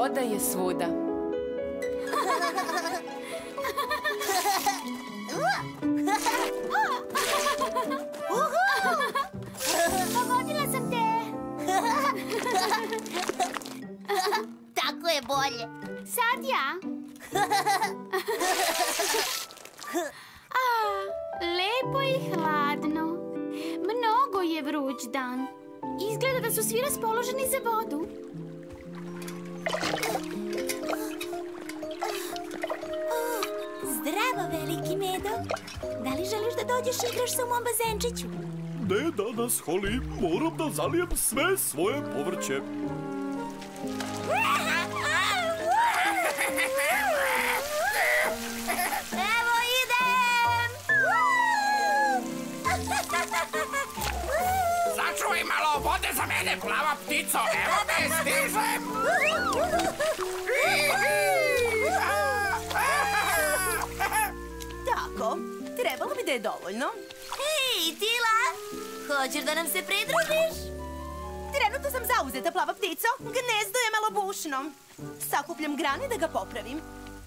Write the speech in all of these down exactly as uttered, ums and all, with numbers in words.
Voda je svuda. Pogodila sam te! Tako je bolje. Sad ja. A, lepo i hladno. Mnogo je vruć dan. Izgleda da su svi raspoloženi za vodu. Zdravo, veliki Medo. Da li želiš da dođeš i igraš sa u mom bazenčiću? Ne danas, Holly. Moram da zalijem sve svoje povrće. Evo idem! Začuvaj malo vode za mene, plava ptico. Evo me, stižem. Tako, trebalo bi da je dovoljno. Hej, Tila! Hoćeš da nam se pridružiš? Trenutno sam zauzeta, plava ptico. Gnezdo je malo bušno. Sakupljam grane da ga popravim.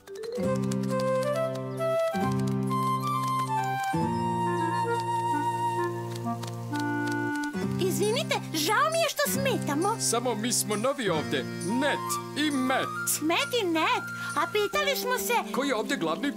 Izvinite, žao mi je što smetamo. Samo mi smo novi ovde. Net i Met. Met i Net, a pitali smo se... Ko je ovde glavni?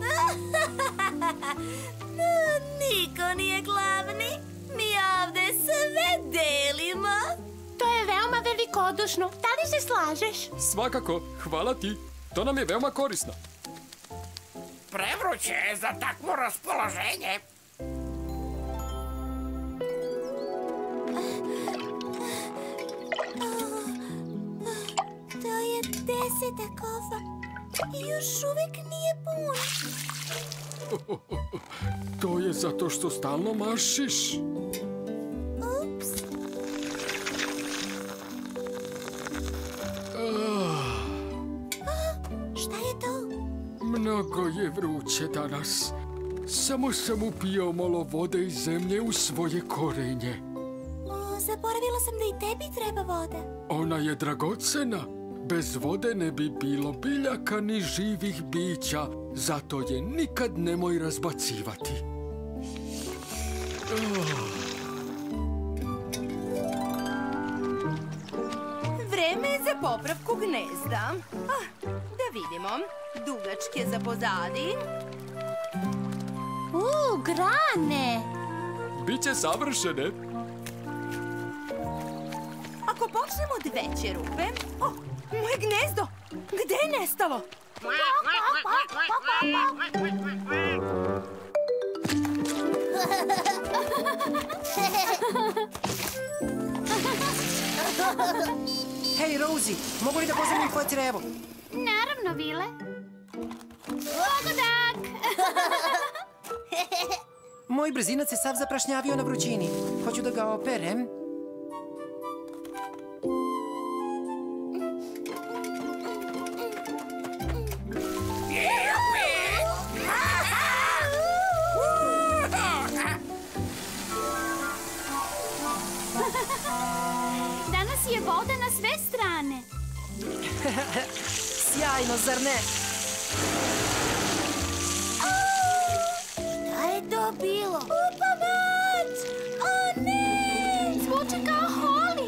Niko nije glavni. Mi ovde sve delimo. To je veoma velikodušno. Da li se slažeš? Svakako, hvala ti. To nam je veoma korisno. Prevruće je za takvo raspoloženje. To je deseta kofa i još uvek nije pun. To je zato što stalno mašiš. Ups. Šta je to? Mnogo je vruće danas. Samo sam upijao malo vode iz zemlje u svoje korenje. O, zaboravila sam da i tebi treba voda. Ona je dragocena. Bez vode ne bi bilo biljaka ni živih bića. Zato je nikad nemoj razbacivati. Vreme je za popravku gnezda. Ah, da vidimo. Dugačke za pozadi. U, grane! Biće savršene. Ako počnemo od veće rupe... O, moje gnezdo! Gde je nestalo? Hej, Rosie, mogu li da pozemim tvoje crevo? Naravno, Vile. Pogodak! Moj brzinac je sav zaprašnjavio na vrućini. Hoću da ga operem. Danas je voda na sve strane. Sjajno, zar ne? Šta je to bilo? U pomoć! O ne! Zvuči kao Holly.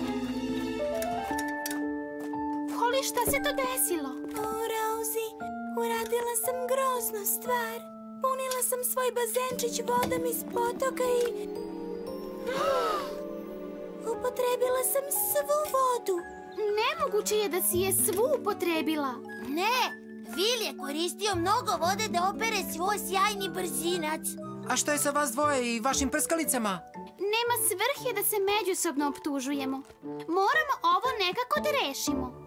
Holly, šta se to desilo? O, Rosie, uradila sam groznu stvar. Punila sam svoj bazenčić vodom iz potoka i... Upotrebila sam svu vodu. Nemoguće je da si je svu upotrebila. Ne, Vil je koristio mnogo vode da opere svoj sjajni brzinac. A što je sa vas dvoje i vašim prskalicama? Nema svrhe da se međusobno optužujemo. Moramo ovo nekako da rešimo.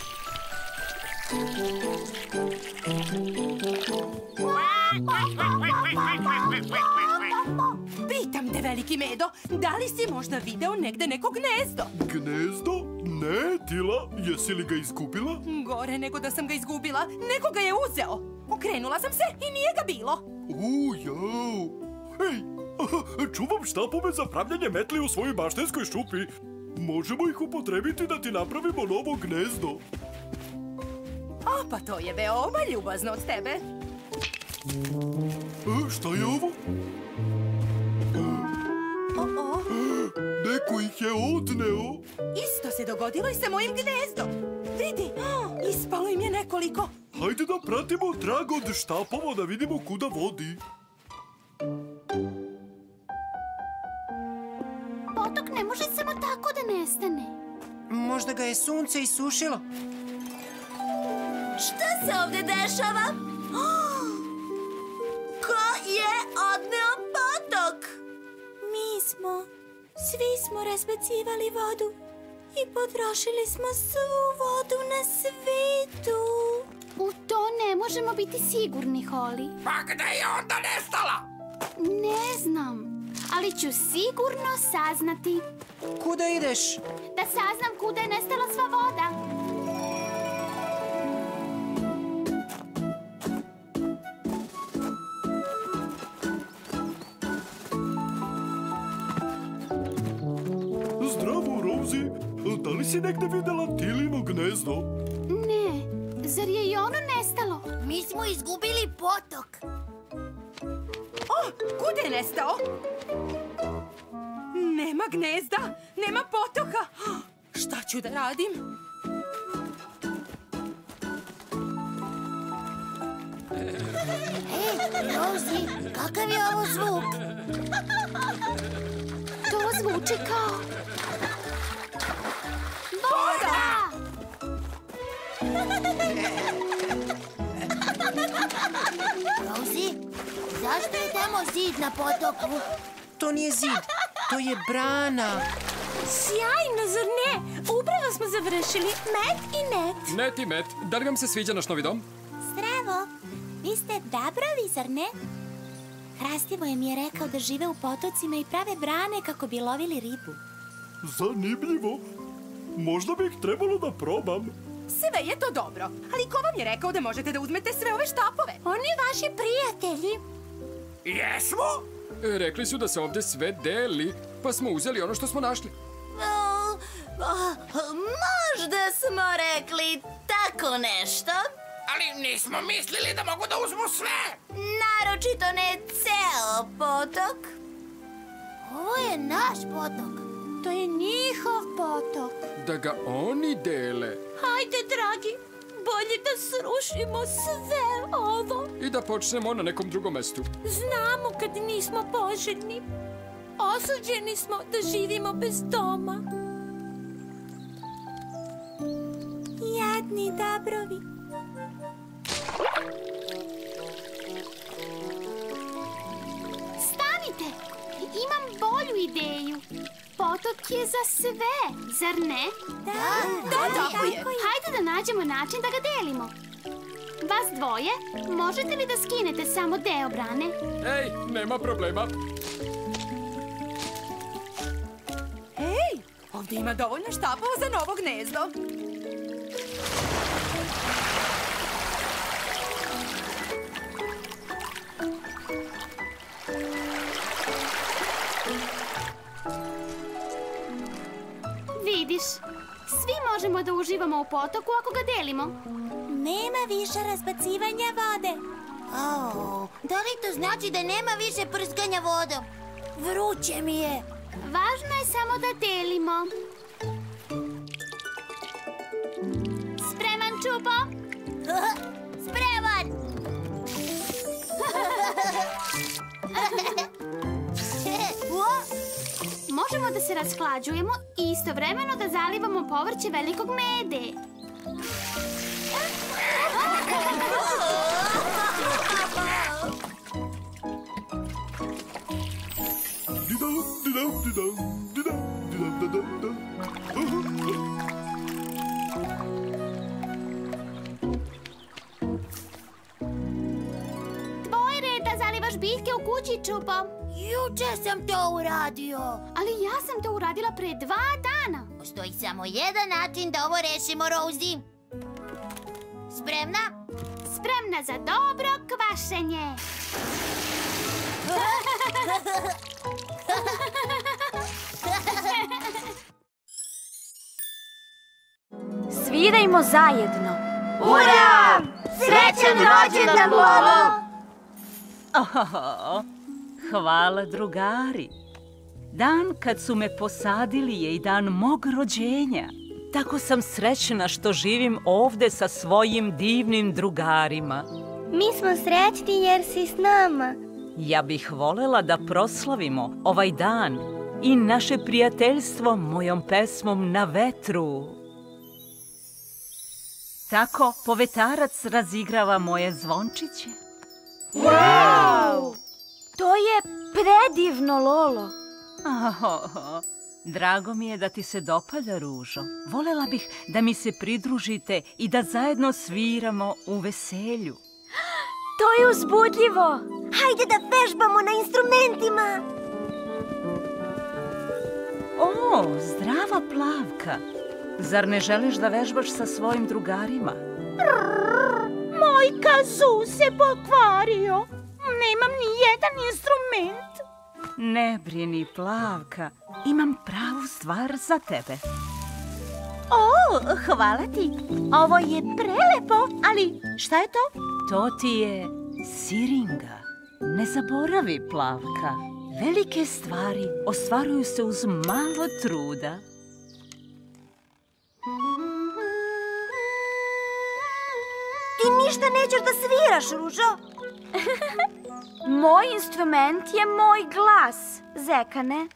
Pitam te, veliki Medo, da li si možda video negde neko gnezdo? Gnezdo? Ne, Tila, jesi li ga izgubila? Gore nego da sam ga izgubila, neko ga je uzeo. Okrenula sam se i nije ga bilo. U, jau. Hej, čuvam štapove za pravljanje metli u svojoj baštenskoj šupi. Možemo ih upotrebiti da ti napravimo novo gnezdo. O, pa to je veoma ljubazno od tebe. E, šta je ovo? O-o. Neko ih je odneo. Isto se dogodilo i sa mojim gnezdom. Vidi, ispalo im je nekoliko. Hajde da pratimo trag od štapova da vidimo kuda vodi. Potok ne može samo tako da nestane. Možda ga je sunce isušilo. Šta se ovdje dešava? Ko je odneo potok? Mi smo. Svi smo razbacivali vodu i potrošili smo svu vodu na svijetu. U to ne možemo biti sigurni, Holly. Pa gde je onda nestala? Ne znam, ali ću sigurno saznati. Kuda ideš? Da saznam kuda je nestala sva voda. Zdravo, Rosie. Da li si negde videla Tilino gnezdo? Ne, zar je i ono nestalo? Mi smo izgubili potok. O, kuda je nestao? Nema gnezda, nema potoka. Šta ću da radim? Ej, Rosie, kakav je ovo zvuk? To zvuči kao... voda! Rosie, zašto je tamo zid na potoku? To nije zid, to je brana. Sjajno, zar ne? Upravo smo završili Met i Net. Net i Met, da li vam se sviđa naš novi dom? Zdravo, vi ste dabrovi, zar ne? Hrastivoj mi je rekao da žive u potocima i prave brane kako bi lovili ribu. Zanimljivo. Možda bih trebalo da probam. Sve je to dobro, ali ko vam je rekao da možete da uzmete sve ove štapove? Oni vaši prijatelji. Jesmo? E, Rekli su da se ovdje sve deli, pa smo uzeli ono što smo našli. Možda smo rekli tako nešto. Ali nismo mislili da mogu da uzmu sve. Naročito ne ceo potok. Ovo je naš potok. To je njihov potok. Da ga oni dele Hajde, dragi, bolje da srušimo sve ovo. i da počnemo na nekom drugom mestu. Znamo kad nismo poželjni. Osuđeni smo da živimo bez doma. Jadni dabrovi. Stanite! Imam bolju ideju. Potok je za sve, zar ne? Da, da, tako je. Hajde da nađemo način da ga delimo. Vas dvoje, možete li da skinete samo deo brane? Ej, nema problema. Ej, ovdje ima dovoljno štapova za novo gnezdo. Vidiš, svi možemo da uživamo u potoku ako ga delimo. Nema više razbacivanja vode. Oh, da li to znači da nema više prskanja vodom? Vruće mi je. Važno je samo da delimo. Spreman, Čupo? Spreman! Možemo da se rashlađujemo i istovremeno da zalivamo povrće velikog mede. Didam, didam, didam, didam, didam, didam, didam. Tvoj red da zalivaš biljke u kući, Čupo. Juče sam to uradio. Ali ja sam to uradila pre dva dana. Postoji samo jedan način da ovo rešimo, Rosie. Spremna? Spremna za dobro kvašenje. Svirajmo zajedno. Ura! Srećan rođendan, Lolo! Oh, hvala, drugari. Dan kad su me posadili je i dan mog rođenja. Tako sam srećna što živim ovde sa svojim divnim drugarima. Mi smo srećni jer si s nama. Ja bih volela da proslavimo ovaj dan i naše prijateljstvo mojom pesmom Na vetru. Tako povetarac razigrava moje zvončiće. Wow! To je predivno, Lolo. Oh, drago mi je da ti se dopada, Ružo. Volela bih da mi se pridružite i da zajedno sviramo u veselju. To je uzbudljivo. Hajde da vežbamo na instrumentima. O, zdrava Plavka. Zar ne želiš da vežbaš sa svojim drugarima? Moj kazoo se pokvario. Nemam ni jedan instrument. Ne brini, Plavka. Imam pravu stvar za tebe. O, hvala ti. Ovo je prelepo, ali šta je to? To ti je siringa. Ne zaboravi, Plavka. Velike stvari ostvaruju se uz malo truda. Ti ništa nećeš da sviraš, Ružo. Moj instrument je moj glas, Zekane.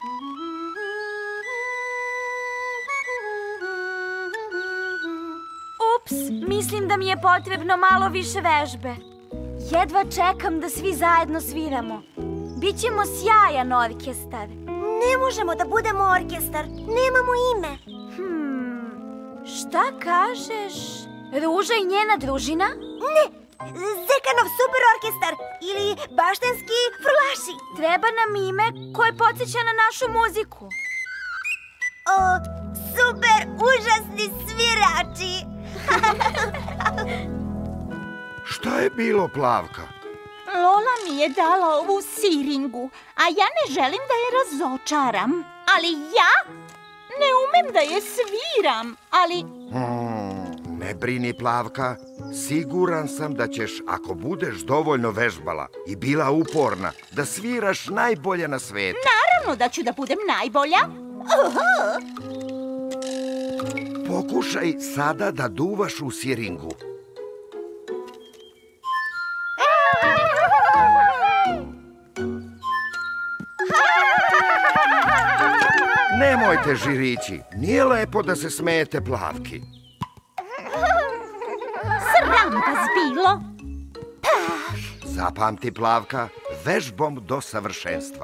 Ups, mislim da mi je potrebno malo više vežbe. Jedva čekam da svi zajedno sviramo. Bićemo sjajan orkestar. Ne možemo da budemo orkestar, nemamo ime. Hmm, šta kažeš? Ruža i njena družina? Ne, Zekanov super orkestar ili Baštenski frulaši. Treba nam ime koje podsjeća na našu muziku. O, super, užasni svirači. Šta je bilo, Plavka? Lola mi je dala ovu siringu, a ja ne želim da je razočaram. Ali ja ne umem da je sviram, ali... Hmm, ne brini, Plavka. Siguran sam da ćeš, ako budeš dovoljno vežbala i bila uporna, da sviraš najbolje na svetu. Naravno da ću da budem najbolja. Uhu. Pokušaj sada da duvaš u siringu. Nemojte, žirići, nije lepo da se smejete Plavki. Sram vas bilo. Zapamti, Plavka, vežbom do savršenstva.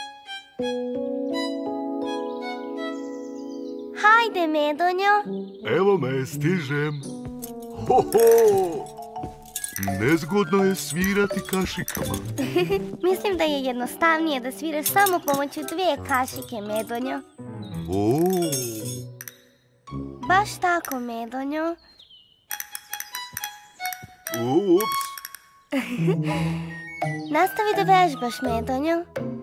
Hajde, Medonjo. Evo me, stižem. Ho, ho! Nezgodno je svirati kašikama. Mislim da je jednostavnije da sviraš samo pomoću dve kašike, Medonjo. O. Baš tako, Medonjo. Ups. Nastavi da vežbaš, Medonjo.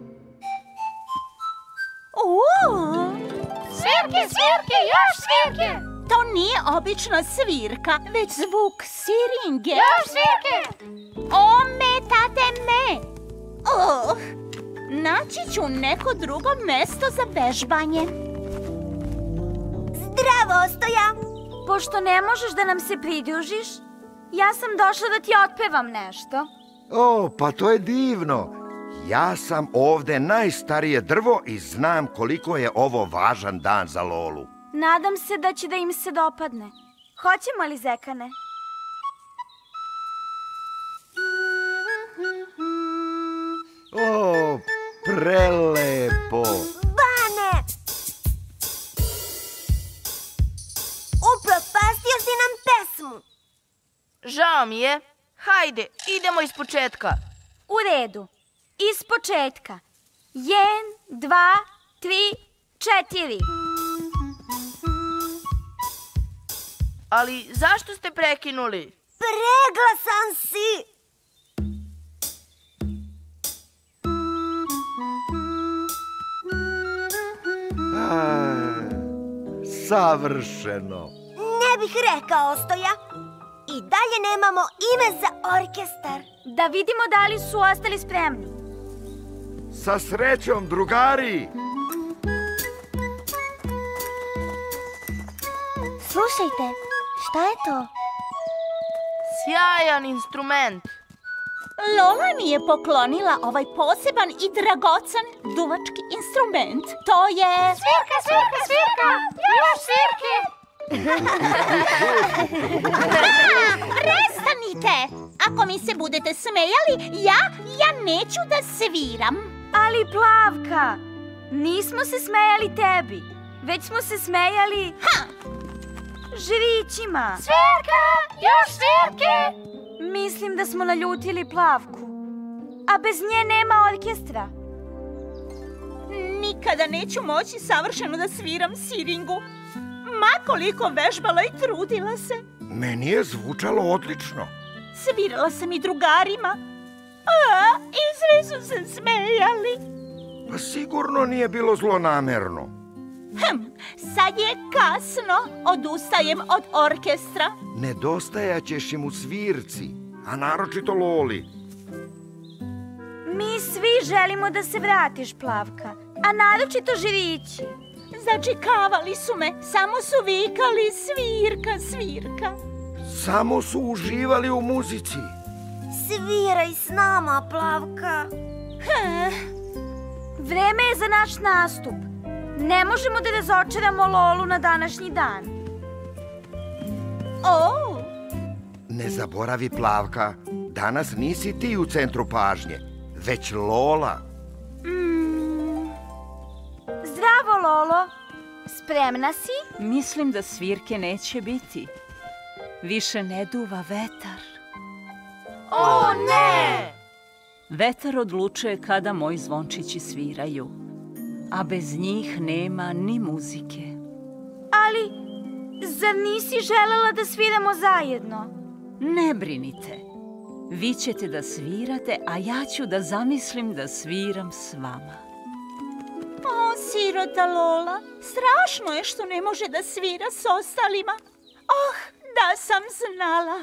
Uuu. Svirke, svirke, još svirke. To nije obična svirka, već zvuk siringe. Još svirke. Ometate me. Uh, naći ću neko drugo mesto za vežbanje. Zdravo, Ostoja. Pošto ne možeš da nam se pridružiš, ja sam došla da ti otpevam nešto. O, pa to je divno. Ja sam ovde najstarije drvo i znam koliko je ovo važan dan za Lolu. Nadam se da će da im se dopadne. Hoćemo li, Zekane? O, prelepo. Bane! Upropastio si nam pesmu. Žao mi je. Hajde, idemo iz početka. U redu. Iz početka. Jedan, dva, tri, četiri. Ali zašto ste prekinuli? Preglasan si! A, savršeno. Ne bih rekao, Ostoja. I dalje nemamo ime za orkestar. Da vidimo da li su ostali spremni. Sa srećom, drugari! Slušajte, šta je to? Sjajan instrument. Lola mi je poklonila ovaj poseban i dragocen duvački instrument. To je... Svirka, svirka, svirka! Još svirke! Prestanite! Ako mi se budete smejali, ja, ja neću da sviram. Ali Plavka, nismo se smejali tebi, već smo se smejali... Ha! Žirićima. Svirka! Još svirke! Mislim da smo naljutili Plavku. A bez nje nema orkestra. Nikada neću moći savršeno da sviram siringu. Ma koliko vežbala i trudila se. Meni je zvučalo odlično. Svirala sam i drugarima. A, i svi su se smejali. Pa sigurno nije bilo zlonamerno. Hm, sad je kasno. Odustajem od orkestra. Nedostajaćeš im u svirci, a naročito Loli. Mi svi želimo da se vratiš, Plavka, a naročito Žirići. Začekavali su me, samo su vikali svirka, svirka. Samo su uživali u muzici. Sviraj s nama, Plavka. Hm. Vreme je za naš nastup. Ne možemo da razočaramo Lolu na današnji dan. O! Ne zaboravi, Plavka, danas nisi ti u centru pažnje, već Lola. Mm. Zdravo, Lolo. Spremna si? Mislim da svirke neće biti. Više ne duva vetar. O, ne! Vetar odlučuje kada moji zvončići sviraju, a bez njih nema ni muzike. Ali, zar nisi želela da sviramo zajedno? Ne brinite. Vi ćete da svirate, a ja ću da zamislim da sviram s vama. O, sirota Lola, strašno je što ne može da svira s ostalima. Oh, da sam znala.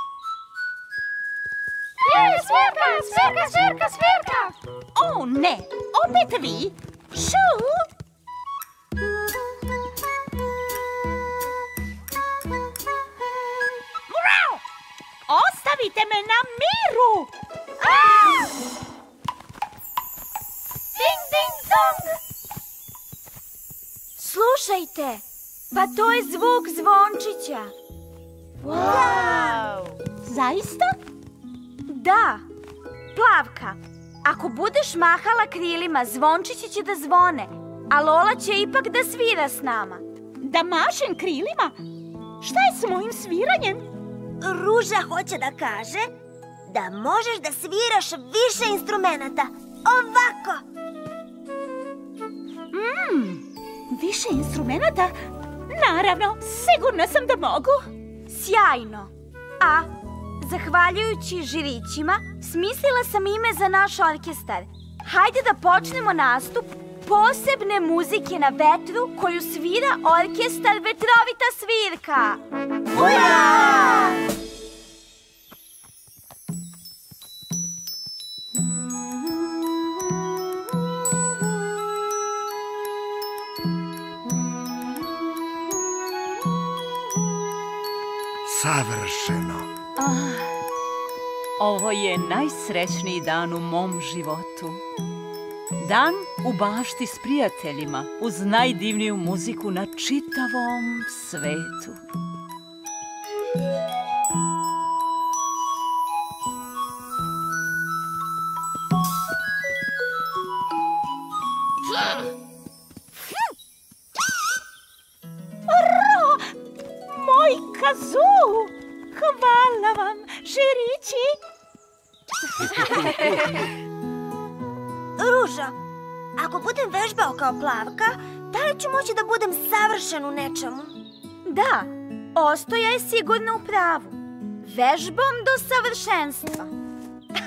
Jej, svirka, svirka, svirka, svirka! O, ne, opet vi. Šu! Murau! Ostavite me na miru! Ding, ding, dong! Slušajte, pa to je zvuk zvončića. Wow! Zaista? Da. Plavka, ako budeš mahala krilima, zvončići će da zvone, a Lola će ipak da svira s nama. Da mašem krilima? Šta je s mojim sviranjem? Ruža hoće da kaže da možeš da sviraš više instrumenata. Ovako. Mm, više instrumenata? Naravno, sigurna sam da mogu. Sjajno. A, zahvaljujući Žirićima, smislila sam ime za naš orkestar. Hajde da počnemo nastup posebne muzike na vetru koju svira orkestar Vetrovita svirka. Ura! Savršeno. Ah, ovo je najsrećniji dan u mom životu. Dan u bašti s prijateljima, uz najdivniju muziku na čitavom svetu. Ro, moj kazoo! Hvala vam, Žirići! Ruža, ako budem vežbao kao Plavka, da li ću moći da budem savršen u nečemu? Da, Ostoja je sigurno u pravu. Vežbom do savršenstva.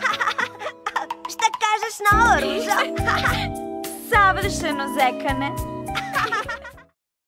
Šta kažeš na ovo, Ruža? Savršeno, Zekane.